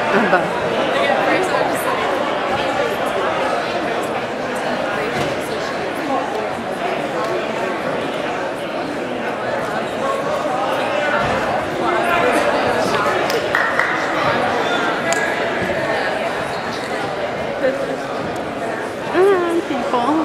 People.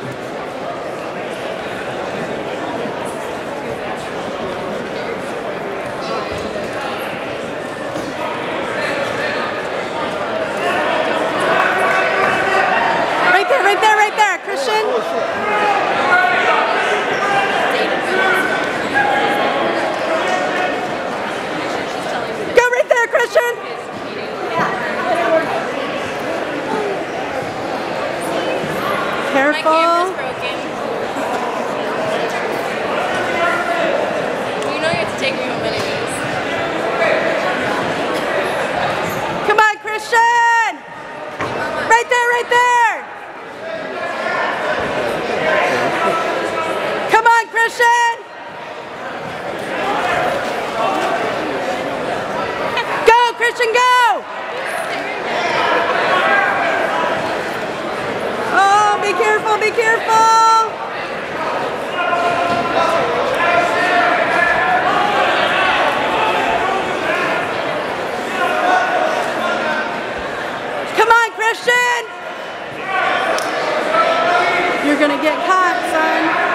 Right there, Christian. Go right there, Christian. Careful. My camera's broken. You know you have to take me home anyways. Come on, Christian. Right there, right there. Come on, Christian. Go, Christian, go. Oh, be careful, be careful. Come on, Christian. You're gonna get caught, son.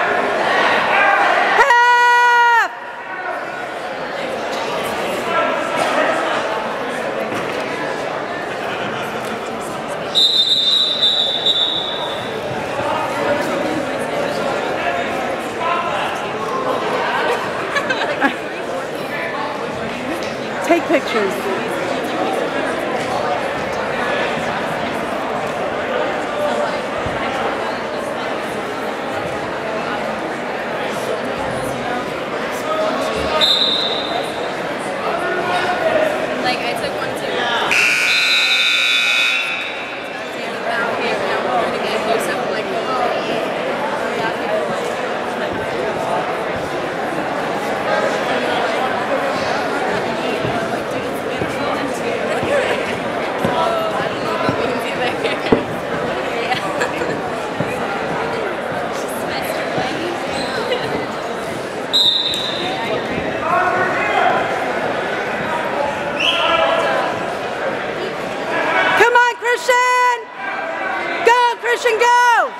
Take pictures. Like I took one too. Christian, go!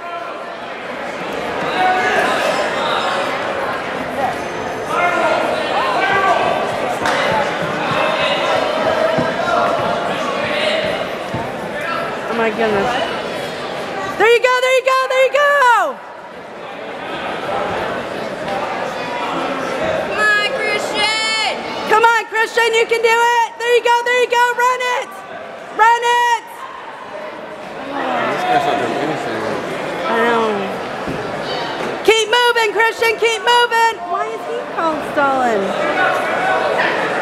Oh my goodness. There you go, there you go, there you go! Come on, Christian! Come on, Christian, you can do it! There you go, run it! Run it! This guy's not doing anything. I know. Keep moving, Christian, keep moving! Why is he called stalling?